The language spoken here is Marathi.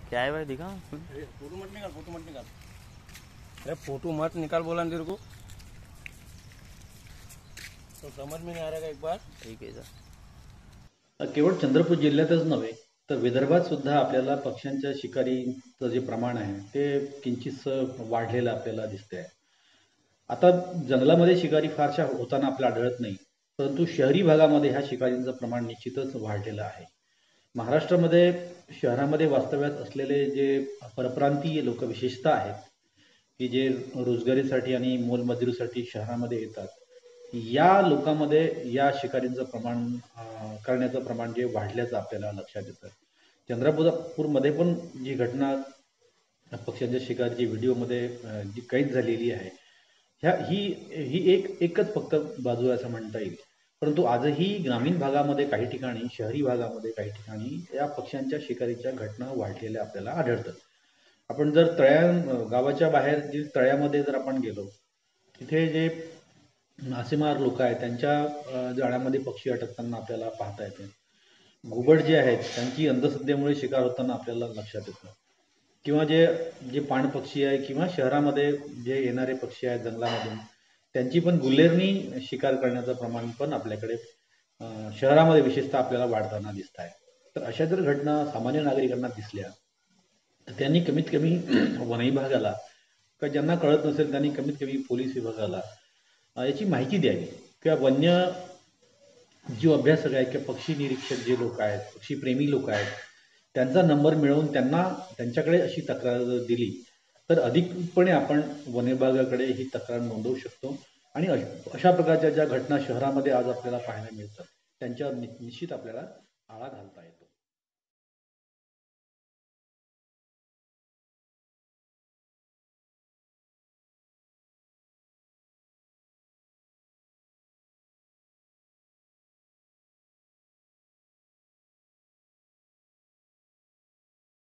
क्या है भाई दिखा। फोटो मत निकाल, फोटो मत निकाल। अरे फोटो मत निकाल बोला ना तेरे को, तो समझ में नहीं आ रहा एक बार। ठीक आहे सर। केवळ चंद्रपूर जिल्ह्यातच नव्हे तर विदर्भात सुद्धा आपल्याला पक्ष्यांच्या शिकारीचं जे प्रमाण आहे ते किंचितसं वाढलेलं आपल्याला दिसतंय. आता जंगलामध्ये शिकारी फारशा होताना आपल्याला आढळत नाही, परंतु शहरी भागामध्ये ह्या शिकारींचं प्रमाण निश्चितच वाढलेलं आहे. महाराष्ट्रामध्ये शहरामध्ये वास्तव्यात असलेले जे परप्रांतीय लोक विशेषतः आहेत की जे रोजगारीसाठी आणि मोलमजुरीसाठी शहरामध्ये येतात, या लोकांमध्ये या शिकारींचं प्रमाण करण्याचं प्रमाण जे वाढल्याचं आपल्याला लक्षात येतं. चंद्रपूरमध्ये पण जी घटना पक्ष्यांच्या शिकारीची व्हिडिओमध्ये जी कैद झालेली आहे, ही एकच फक्त बाजू आहे असं म्हणता येईल. परंतु आजही ग्रामीण भागामध्ये काही ठिकाणी, शहरी भागामध्ये काही ठिकाणी या पक्ष्यांच्या शिकारीच्या घटना वाढलेल्या आपल्याला आढळतात. आपण जर गावाच्या बाहेर जे तळ्यामध्ये जर आपण गेलो, तिथे जे मासेमार लोक आहेत त्यांच्या जाळ्यामध्ये पक्षी अटकताना आपल्याला पाहता येते. घुबड जे आहेत त्यांची अंधश्रद्धेमुळे शिकार होताना आपल्याला लक्षात येतं. किंवा जे जे पाणपक्षी आहे किंवा शहरामध्ये जे येणारे पक्षी आहेत जंगलामधून, त्यांची पण गुल्लेरनी शिकार करण्याचं प्रमाण पण आपल्याकडे शहरामध्ये विशेषतः आपल्याला वाढताना दिसत आहे. तर अशा जर घटना सामान्य नागरिकांना दिसल्या तर त्यांनी कमीत कमी वन विभागाला, किंवा ज्यांना कळत नसेल त्यांनी कमीत कमी पोलीस विभागाला याची माहिती द्यावी. किंवा वन्य जीव अभ्यासक आहेत किंवा पक्षी निरीक्षक जे लोक आहेत, पक्षीप्रेमी लोक आहेत, त्यांचा नंबर मिळवून त्यांच्याकडे अशी तक्रार जर दिली तर अधिकपणे आपण वन विभागाकडे ही तक्रार नोंदवू शकतो. आणि अशा प्रकारच्या ज्या घटना शहरामध्ये आज आपल्याला पाहायला मिळतात त्यांच्यावर निश्चित आपल्याला आळा घालता येतो.